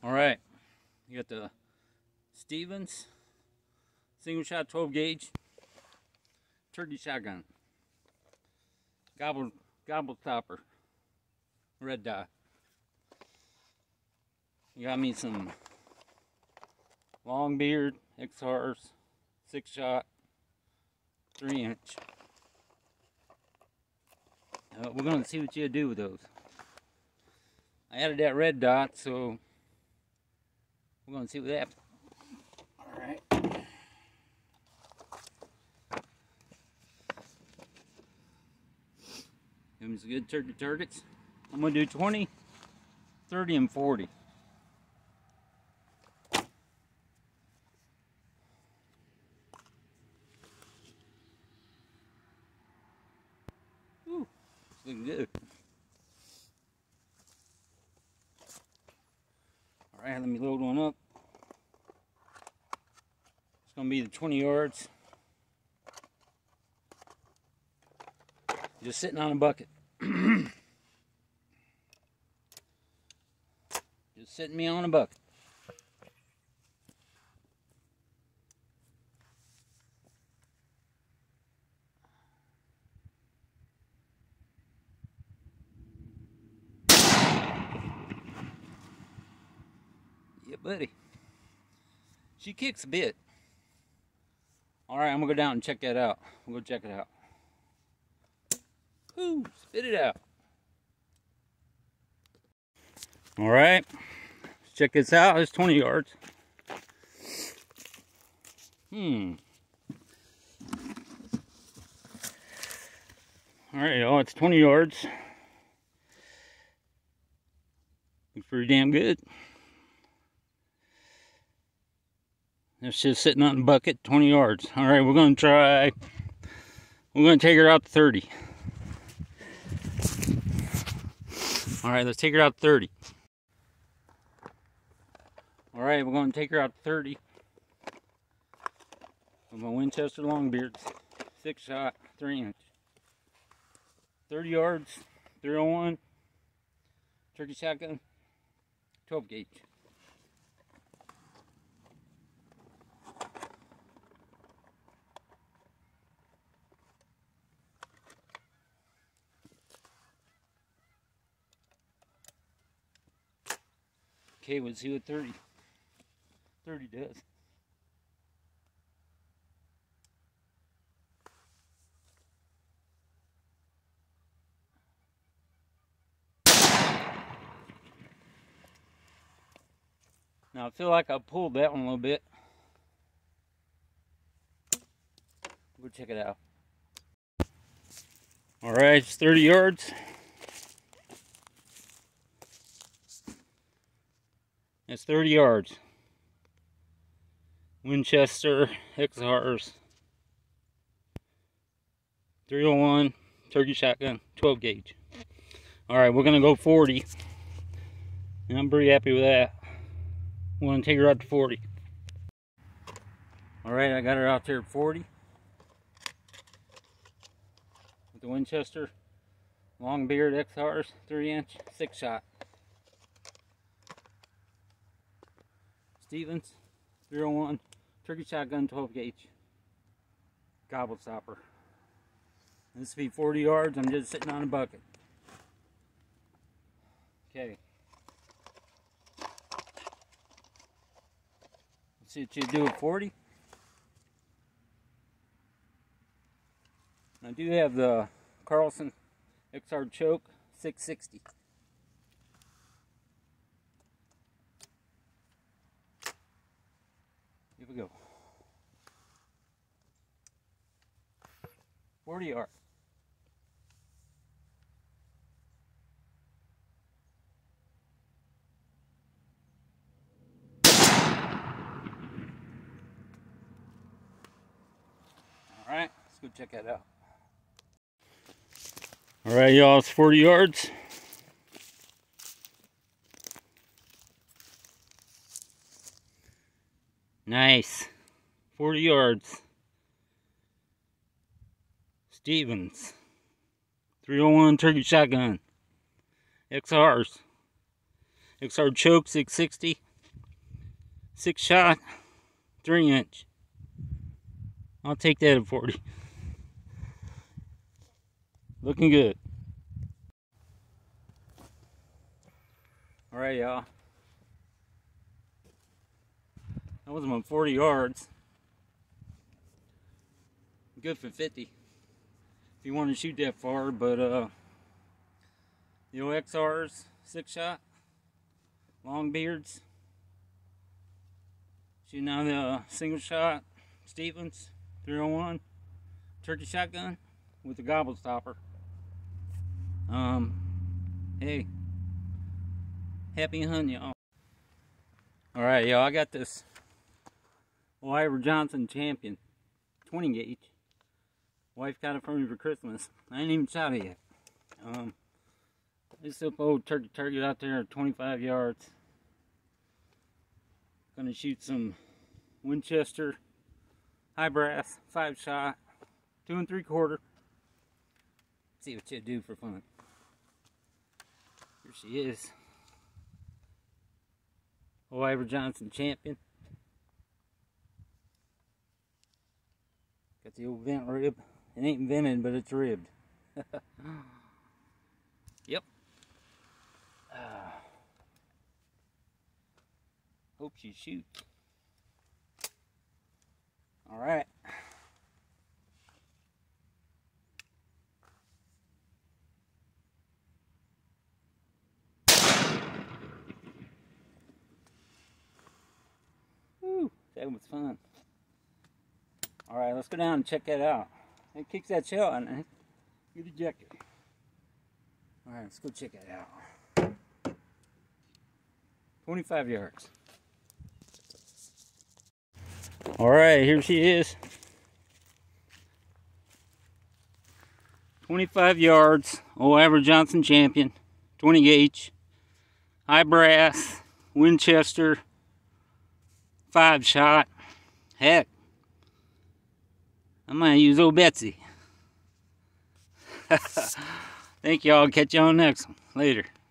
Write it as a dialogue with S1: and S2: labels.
S1: All right, you got the Stevens single shot 12 gauge turkey shotgun, gobble stopper, red dot. You got me some long beard XRs, 6-shot, 3-inch. We're gonna see what you do with those. I added that red dot, so we're gonna see what happens. All right. Give them some good turkey targets. I'm gonna do 20, 30, and 40. Ooh, it's looking good. All right, let me load one up. It's gonna be the 20 yards. Just sitting on a bucket. Just sitting me on a bucket. Yeah, buddy. She kicks a bit. All right, I'm gonna go down and check that out. We'll go check it out. Whoo, spit it out. All right, let's check this out. It's 20 yards. All right, y'all, it's 20 yards. Looks pretty damn good. It's just sitting on the bucket, 20 yards. All right, we're gonna take her out to 30. All right, let's take her out to 30. All right, we're gonna take her out to 30. With my Winchester Longbeards, 6-shot, 3-inch. 30 yards, 301, turkey shotgun, 12 gauge. Okay, let's see what 30 does. Now I feel like I pulled that one a little bit. We'll check it out. All right, it's 30 yards. That's 30 yards. Winchester XRs, 301 turkey shotgun, 12 gauge. All right, we're gonna go 40, and I'm pretty happy with that. I'm gonna take her out to 40. All right, I got her out there at 40 with the Winchester Longbeard XRs, 3-inch, 6-shot. Stevens 301 turkey shotgun, 12 gauge, gobble stopper. This will be 40 yards. I'm just sitting on a bucket. Okay. Let's see what you do at 40. I do have the Carlson XR choke, 660. Here we go. 40 yards. All right, let's go check that out. All right, y'all, it's 40 yards. Nice. 40 yards. Stevens 301 turkey shotgun. XRs. XR choke 660. 6-shot, 3-inch. I'll take that at 40. Looking good. Alright, y'all. That was my 40 yards. Good for 50. If you want to shoot that far, but the OXRs, 6-shot, long beards. Shooting out the single shot, Stevens, 301, turkey shotgun with a gobble stopper. Hey, happy hunting, y'all. Alright, y'all, I got this Ivor Johnson Champion 20 gauge. Wife got it for me for Christmas. I ain't even shot it yet. This up old turkey target out there at 25 yards. Gonna shoot some Winchester high brass 5-shot 2 3/4. See what you do for fun. Here she is. Ivor Johnson Champion. Got the old vent rib. It ain't vented, but it's ribbed. Yep. Hope she shoots. Alright. Woo, that was fun. Alright, let's go down and check that out. It kicks that shell on it. Get ejected. Alright, let's go check that out. 25 yards. Alright, here she is. 25 yards. Ivor Johnson Champion. 20 gauge. High brass. Winchester. 5-shot. Heck. I might use old Betsy. Thank y'all. Catch y'all next one. Later.